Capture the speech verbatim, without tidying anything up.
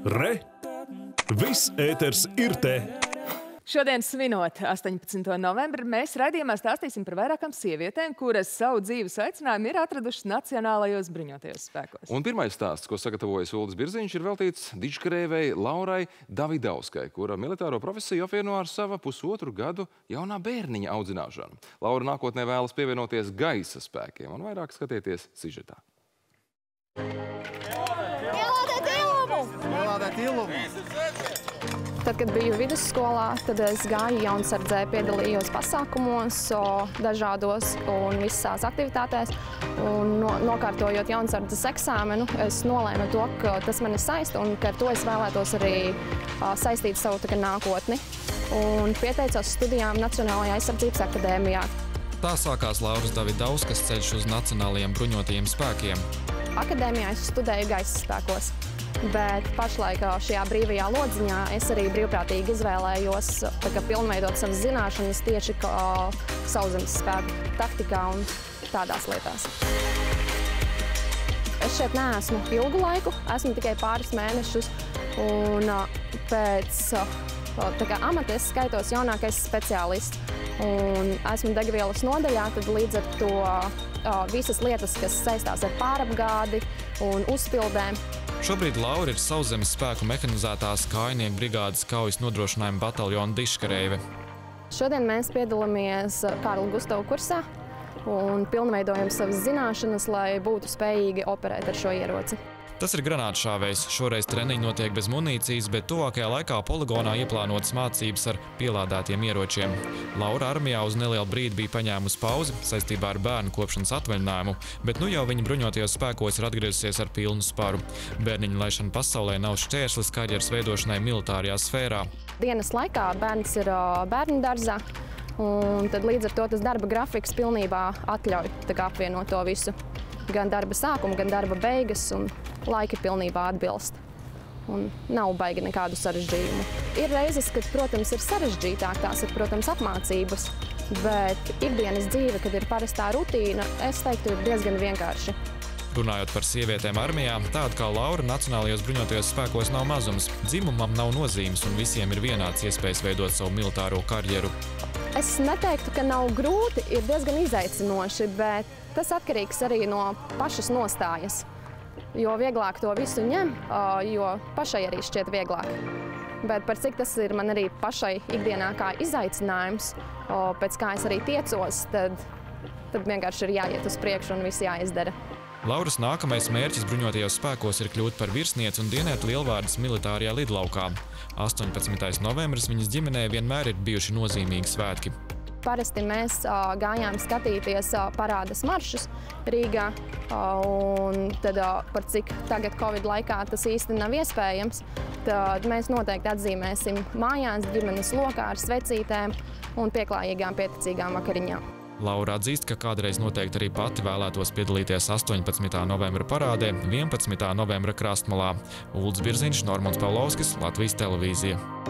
Re! Viss ēters ir te! Šodien, svinot astoņpadsmito novembri, mēs raidījumā stāstīsim par vairākām sievietēm, kuras savu dzīves aicinājumu ir atradušas Nacionālajos bruņotajos spēkos. Un pirmais stāsts, ko sagatavojas Uldis Birziņš, ir veltīts dižkarēvei Laurai Davidauskai, kura militāro profesiju apvieno ar sava pusotru gadu jaunā bērniņa audzināšanu. Laura nākotnē vēlas pievienoties gaisa spēkiem, un vairāk skatieties sižetā. Ielādēt ilumu! Ielādēt ilumu! Tad, kad biju vidusskolā, tad es gāju jaunsardzē, piedalījos pasākumos, dažādos un visās aktivitātēs. Un no, nokārtojot jaunsardzes eksāmenu, es nolēmu to, ka tas mani saista un ka ar to es vēlētos arī uh, saistīt savu tā, nākotni. Un pieteicos studijām Nacionālajā aizsardzības akadēmijā. Tā sākās Lauras Davidauskas ceļš uz Nacionālajiem bruņotajiem spēkiem. Akadēmijā es studēju gaisa spēkos. Bet pašlaik šajā brīvajā lodziņā es arī brīvprātīgi izvēlējos tā kā pilnveidot savas zināšanas tieši kā sauszemes spēku taktikā un tādās lietās. Es šeit neesmu ilgu laiku, esmu tikai pāris mēnešus, un pēc tā kā amata es skaitos jaunākais speciālists. Un esmu degvielas nodaļā, tad līdz ar to visas lietas, kas saistās ar pārapgādi un uzpildēm. Šobrīd Laura ir sauszemes spēku mehanizētās kājnieku brigādes kaujas nodrošinājuma bataljona dižkarēve. Šodien mēs piedalāmies Kārli Gustavu kursā un pilnveidojam savas zināšanas, lai būtu spējīgi operēt ar šo ieroci. Tas ir granātšāvējs. Šoreiz treniņi notiek bez munīcijas, bet tuvākajā laikā poligonā ieplānotas mācības ar pielādētiem ieročiem. Laura armijā uz nelielu brīdi bija paņēmusi pauzi saistībā ar bērnu kopšanas atvaļinājumu, bet nu jau viņa bruņotajos spēkos ir atgriezusies ar pilnu sparu. Bērniņa laišana pasaulē nav šķērslis karjeras veidošanai militārajā sfērā. Dienas laikā bērns ir bērnu dārzā, un tad līdz ar to tas darba grafiks pilnībā atļauj tā kā apvienot to visu. Gan darba sākumu, gan darba beigas, un laiki pilnībā atbilst. Un nav baigi nekādu sarežģījumu. Ir reizes, kad, protams, ir sarežģītāk, tās ir, protams, apmācības, bet ikdienas dzīve, kad ir parastā rutīna, es teiktu, ir diezgan vienkārši. Runājot par sievietēm armijā, tāda kā Laura Nacionālajos bruņotajos spēkos nav mazums. Dzimumam nav nozīmes, un visiem ir vienāds iespējas veidot savu militāro karjeru. Es neteiktu, ka nav grūti, ir diezgan izaicinoši, bet tas atkarīgs arī no pašas nostājas. Jo vieglāk to visu ņem, jo pašai arī šķiet vieglāk. Bet par cik tas ir man arī pašai ikdienā kā izaicinājums, pēc kā es arī tiecos, tad, tad vienkārši ir jāiet uz priekšu un viss jāizdara. Lauras nākamais mērķis bruņotajos spēkos ir kļūt par virsnieci un dienēt lielvārdas militārajā lidlaukā. astoņpadsmitais novembris viņas ģimenē vienmēr ir bijuši nozīmīgi svētki. Parasti mēs uh, gājām skatīties uh, parādas maršus Rīgā, uh, un tad uh, par cik tagad Covid laikā tas īsti nav iespējams, tad mēs noteikti atzīmēsim mājās ģimenes lokā ar svecītēm un pieklājīgām pieticīgām vakariņām. Laura atzīst, ka kādreiz noteikti arī pati vēlētos piedalīties astoņpadsmitā novembra parādē, vienpadsmitā novembra Krastmalā. Uldis Birziņš, Normons Pavlovskis, Latvijas televīzija.